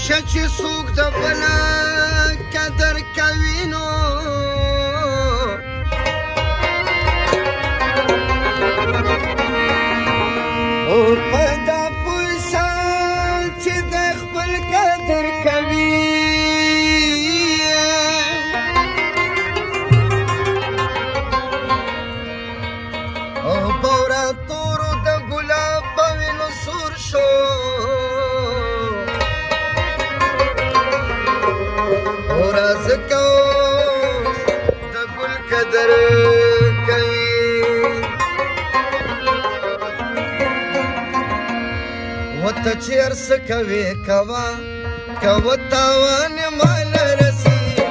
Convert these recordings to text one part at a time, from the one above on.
چې څوک د بل قدر کوي نو او په دا پوسه چې د خپل قدر کوي او په وراتورو د ګلاب په وینو سور شو ورازکو د ګل قدر کوي وته چې ارس کوي کوا کوا تاوان مال رسی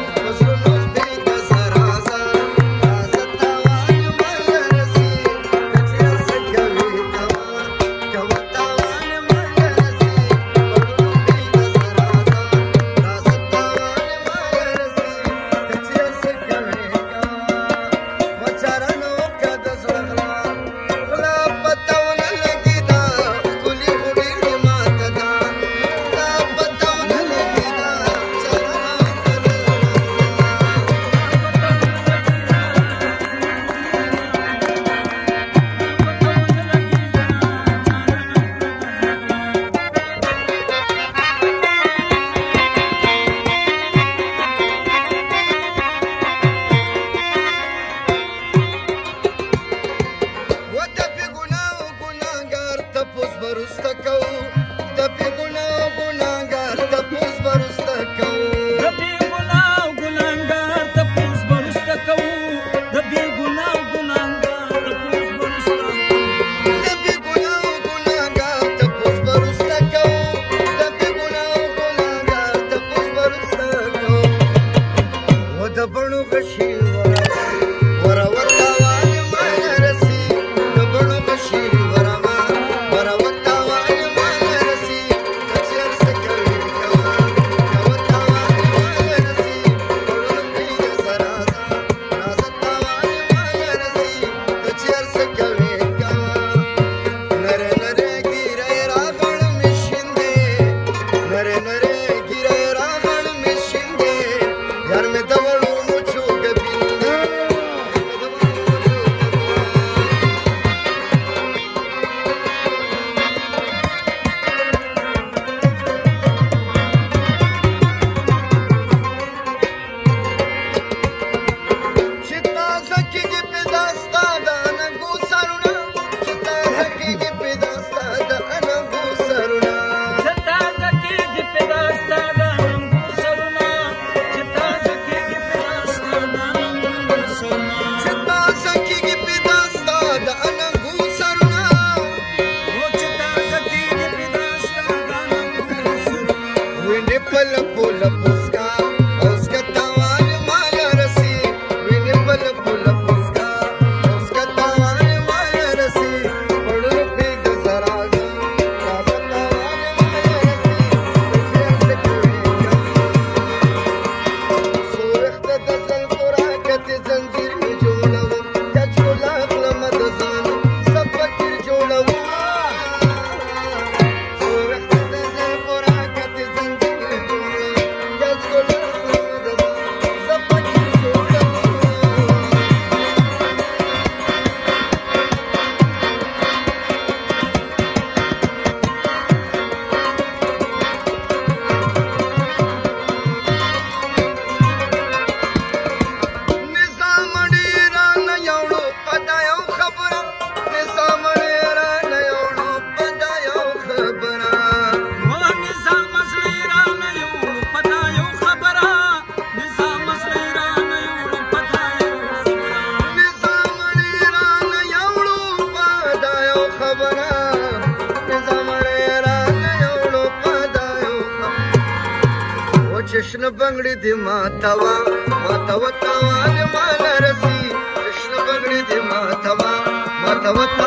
कृष्ण बंगड़ी दी मातवा मातवा तावा ने माला रसी कृष्ण बंगड़ी दी मातवा मातवा